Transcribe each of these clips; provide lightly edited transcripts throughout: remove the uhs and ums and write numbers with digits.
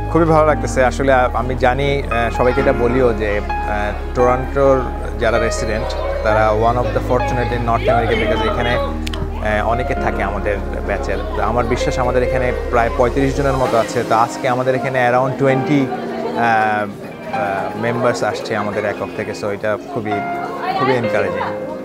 খুবই ভালো লাগতেছে আসলে। আমি জানি সবাইকে এটা বলিও যে টরন্টোর যারা রেসিডেন্ট তারা one of the fortunate in North America, because এখানে অনেকে থাকে আমাদের ব্যাচের। তো আমার বিশ্বাস আমাদের এখানে প্রায় 35 জনের মতো আছে। তো আজকে আমাদের এখানে অ্যারাউন্ড 20 মেম্বার্স আসছে আমাদের একক থেকে। সো এটা খুবই খুবই এনকারেজিং।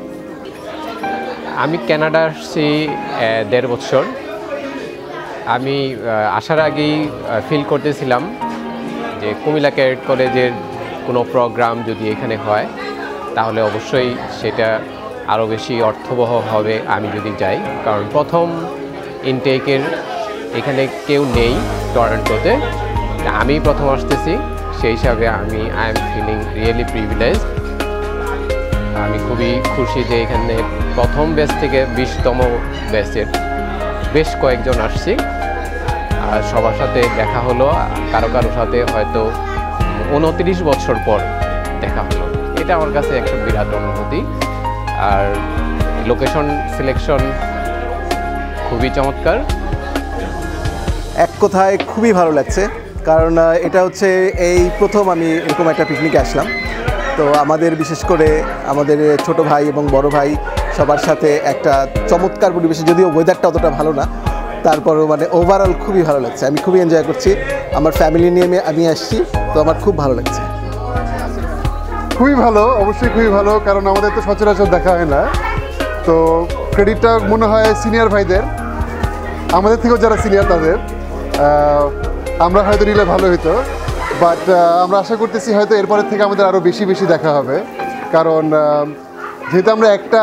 আমি কানাডা আসছি 1.5 বছর। আমি আসার আগেই ফিল করতেছিলাম যে কুমিল্লা ক্যাডেট কলেজের কোনো প্রোগ্রাম যদি এখানে হয় তাহলে অবশ্যই সেটা আরও বেশি অর্থবহ হবে আমি যদি যাই, কারণ প্রথম ইনটেকের এখানে কেউ নেই টরন্টোতে, আমি প্রথম আসতেছি। সেই হিসাবে I am feeling really privileged. আমি খুবই খুশি যে এখানে প্রথম ব্যাচ থেকে 20তম ব্যাচের বেশ কয়েকজন আসছি, আর সবার সাথে দেখা হলো। কারো সাথে হয়তো 29 বছর পর দেখা হলো। এটা আমার কাছে একটা বিরাট অনুভূতি। আর লোকেশন সিলেকশন খুবই চমৎকার। এক কথায় খুবই ভালো লাগছে, কারণ এটা হচ্ছে এই প্রথম আমি এরকম একটা পিকনিকে আসলাম। তো আমাদের বিশেষ করে আমাদের ছোট ভাই এবং বড় ভাই সবার সাথে একটা চমৎকার পরিবেশে, যদিও ওয়েদারটা অতটা ভালো না, তারপরও মানে ওভারঅল খুবই ভালো লাগছে। আমি খুবই এনজয় করছি। আমার ফ্যামিলি নিয়ে আমি আসছি, তো আমার খুব ভালো লাগছে। খুবই ভালো, অবশ্যই খুবই ভালো, কারণ আমাদের তো সচরাচর দেখা হয় না। তো ক্রেডিটটা মনে হয় সিনিয়র ভাইদের, আমাদের থেকেও যারা সিনিয়র তাদের। আমরা হয়তো নিলে ভালো হতো, বাট আমরা আশা করতেছি হয়তো এরপরের থেকে আমাদের আরও বেশি বেশি দেখা হবে। কারণ যেহেতু আমরা একটা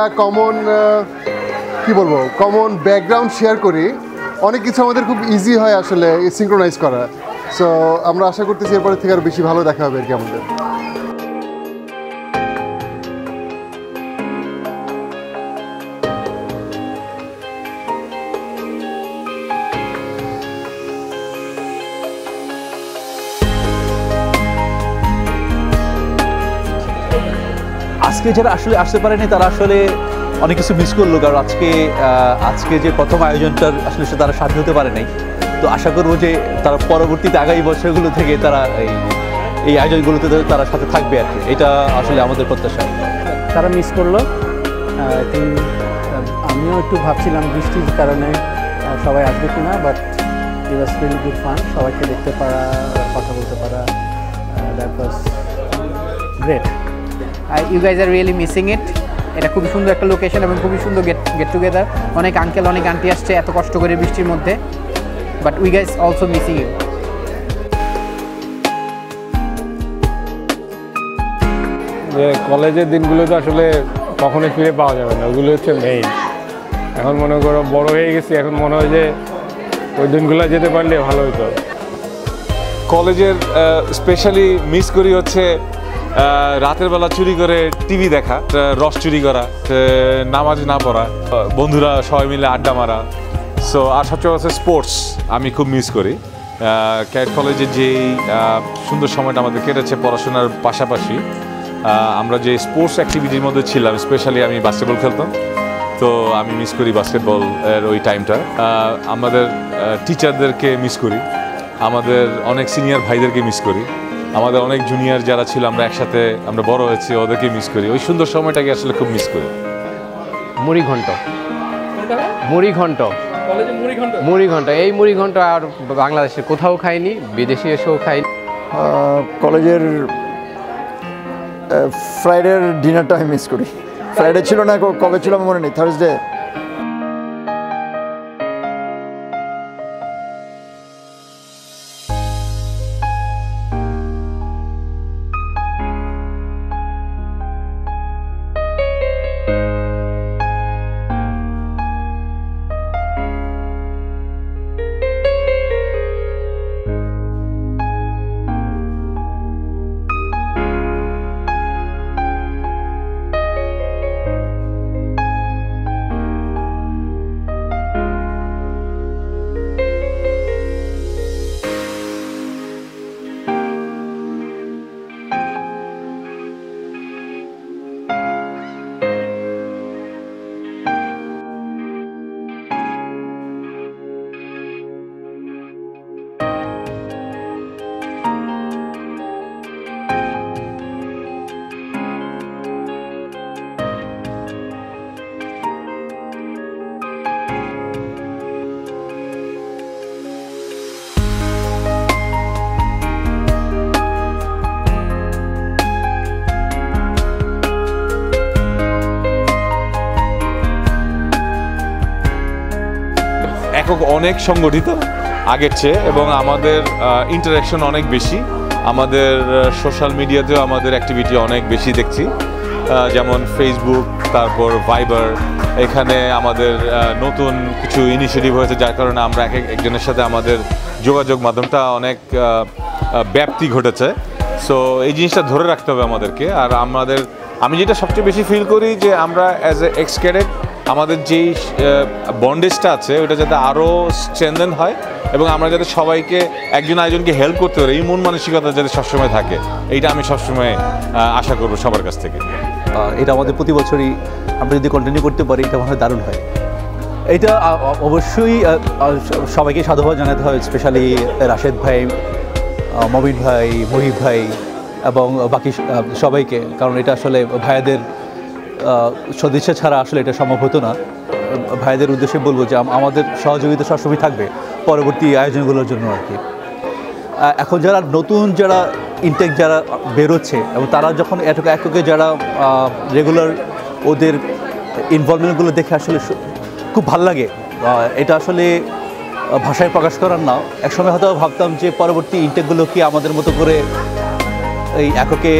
কমন ব্যাকগ্রাউন্ড শেয়ার করি, অনেক কিছু আমাদের খুব ইজি হয় আসলে সিনক্রোনাইজ করা। সো আমরা আশা করতেছি এরপরের থেকে আরও বেশি ভালো দেখা হবে আর কি আমাদের। আজকে যারা আসলে আসতে পারেনি তারা আসলে অনেক কিছু মিস করলো, কারণ আজকে যে প্রথম আয়োজনটার আসলে তারা সাথে হতে পারে নাই। তো আশা করবো যে তারা পরবর্তীতে আগামী বছরগুলো থেকে তারা এই আয়োজনগুলোতে তারা সাথে থাকবে আর কি। এটা আসলে আমাদের প্রত্যাশা। তারা মিস করলো। আমিও একটু ভাবছিলাম বৃষ্টির কারণে সবাই আসবে কিনা, but it was really good fun. সবাইকে দেখতে পারা, কথা বলতে পারা, that was great. You guys are really missing it. এটা খুবই সুন্দর একটা লোকেশন এবং খুবই সুন্দর গেট টুগেদার। অনেক আঙ্কেল অনেক আন্টি আসছে এত কষ্ট করে বৃষ্টির মধ্যে, but we guys also missing you. যে কলেজের দিনগুলো তো আসলে কখনোই ফিরে পাওয়া যাবে না, ওগুলো হচ্ছে মেইন। এখন মনে করো বড় হয়ে গেছি, এখন মনে হয় যে ওই দিনগুলো যেতে পারলে ভালো হতো। কলেজের স্পেশালি মিস করি হচ্ছে রাতের বেলা চুরি করে টিভি দেখা, রস চুরি করা, নামাজ না পড়া, বন্ধুরা সবাই মিলে আড্ডা মারা। সো আর সবচেয়ে হচ্ছে স্পোর্টস আমি খুব মিস করি। ক্যাডেট কলেজে যেই সুন্দর সময়টা আমাদের কেটেছে পড়াশোনার পাশাপাশি, আমরা যে স্পোর্টস অ্যাক্টিভিটির মধ্যে ছিলাম, স্পেশালি আমি বাস্কেটবল খেলতাম। তো আমি মিস করি বাস্কেটবল এর ওই টাইমটা। আমাদের টিচারদেরকে মিস করি, আমাদের অনেক সিনিয়র ভাইদেরকে মিস করি, আমাদের অনেক জুনিয়র যারা ছিল আমরা একসাথে আমরা বড় হয়েছি ওদেরকে মিস করি। ওই সুন্দর সময়টাকে আসলে খুব মিস করি। মুড়ি ঘন্ট এই মুড়ি ঘন্ট আর বাংলাদেশে কোথাও খাইনি, বিদেশে এসেও খাইনি। কলেজের ফ্রাইডের ডিনারটা আমি মিস করি। ফ্রাইডে ছিল না, কবে ছিল আমার মনে নেই, থার্সডে। একক অনেক সংগঠিত আগের চেয়ে, এবং আমাদের ইন্টারাকশন অনেক বেশি। আমাদের সোশ্যাল মিডিয়াতেও আমাদের অ্যাক্টিভিটি অনেক বেশি দেখছি, যেমন ফেসবুক, তারপর ভাইবার। এখানে আমাদের নতুন কিছু ইনিশিয়েটিভ হয়েছে, যার কারণে আমরা একজনের সাথে আমাদের যোগাযোগ মাধ্যমটা অনেক ব্যাপ্তি ঘটেছে। সো এই জিনিসটা ধরে রাখতে হবে আমাদেরকে। আর আমি যেটা সবচেয়ে বেশি ফিল করি যে আমরা অ্যাজ এ এক্স ক্যাডেট আমাদের যেই বন্ডেজটা আছে ওটা যাতে আরও স্ট্রেনদেন হয়, এবং আমরা যাতে সবাইকে একজন আরেকজনকে হেল্প করতে পারি, এই মন মানসিকতা যাতে সবসময় থাকে, এইটা আমি সবসময় আশা করবো সবার কাছ থেকে। এটা আমাদের প্রতি বছরই আমরা যদি কন্টিনিউ করতে পারি, এটা মনে হয় দারুণ হয়। এটা অবশ্যই সবাইকে সাধুবাদ জানাতে হয়, স্পেশালি রাশেদ ভাই, মবিন ভাই, মহিব ভাই এবং বাকি সবাইকে, কারণ এটা আসলে ভাইয়াদের সদিচ্ছা ছাড়া আসলে এটা সম্ভব হতো না। ভাইদের উদ্দেশ্যে বলবো যে আমাদের সহযোগিতা সবসময় থাকবে পরবর্তী আয়োজনগুলোর জন্য আর কি। এখন যারা নতুন যারা ইনটেক যারা বেরোচ্ছে এবং তারা যখন এককে যারা রেগুলার ওদের ইনভলভমেন্টগুলো দেখে আসলে খুব ভাল লাগে। এটা আসলে ভাষায় প্রকাশ করার না। একসময় হয়তো ভাবতাম যে পরবর্তী ইনটেকগুলো কি আমাদের মতো করে এই এককে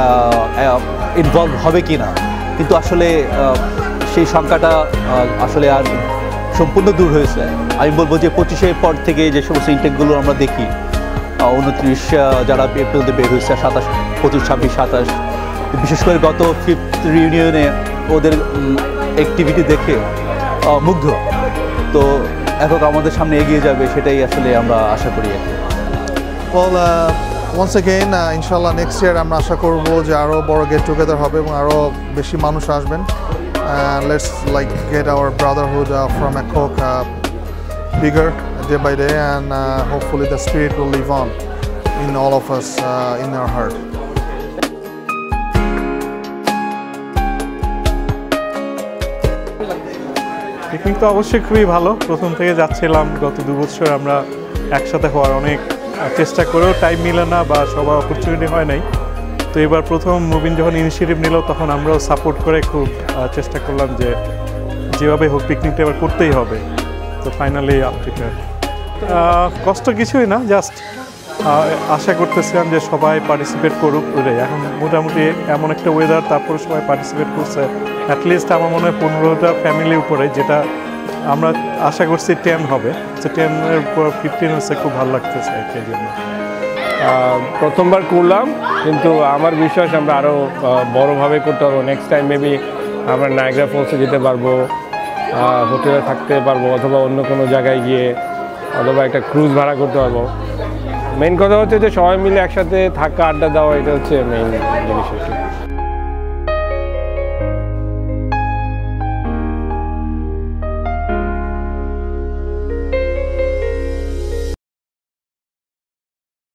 ইনভলভ হবে কি না, কিন্তু আসলে সেই সংখ্যাটা আসলে আর সম্পূর্ণ দূর হয়েছে। আমি বলবো যে 25-এর পর থেকে যে সমস্ত ইনটেকগুলো আমরা দেখি, 29 যারা পর্যন্ত বের হয়েছে, 27, 25, 26, 27, বিশেষ করে গত 5th রিউনিয়নে ওদের অ্যাক্টিভিটি দেখে মুগ্ধ। তো এখন আমাদের সামনে এগিয়ে যাবে, সেটাই আসলে আমরা আশা করি। Well, once again, inshallah next year আমরা আশা করব যে আরো বড় গেট টুগেদার হবে এবং আরো বেশি মানুষ আসবেন। Let's like get our brotherhood from ACOC bigger day by day, and hopefully the spirit will live on in all of us in our heart. Picnic তো অবশ্যই খুবই ভালো। প্রথম থেকে যাচ্ছিলাম, গত 2 বছর আমরা একসাথে হওয়ার অনেক চেষ্টা করেও টাইম মিলে না বা সবার অপরচুনিটি হয় নাই। তো এবার প্রথম মুবিন যখন ইনিশিয়েটিভ নিল তখন আমরাও সাপোর্ট করে খুব চেষ্টা করলাম যে যেভাবে হোক পিকনিকটা এবার করতেই হবে। তো ফাইনালি আপটিকার কষ্ট কিছুই না, জাস্ট আশা করতেছিলাম যে সবাই পার্টিসিপেট করুক। ওটাই এখন মোটামুটি এমন একটা ওয়েদার, তারপরে সবাই পার্টিসিপেট করছে। অ্যাটলিস্ট আমার মনে হয় 15টা ফ্যামিলির উপরে, যেটা আমরা আশা করছি 10 হবে। তো 10-এর উপর 15 হচ্ছে, খুব ভালো লাগতেছে এই জন্য। প্রথমবার করলাম, কিন্তু আমার বিশ্বাস আমরা আরও বড়োভাবে করতে পারবো। নেক্সট টাইম মেবি আমরা নায়াগ্রা ফলসে যেতে পারবো, হোটেলে থাকতে পারবো, অথবা অন্য কোনো জায়গায় গিয়ে, অথবা একটা ক্রুজ ভাড়া করতে পারবো। মেইন কথা হচ্ছে যে সবাই মিলে একসাথে থাকা, আড্ডা দেওয়া, এটা হচ্ছে মেইন জিনিস।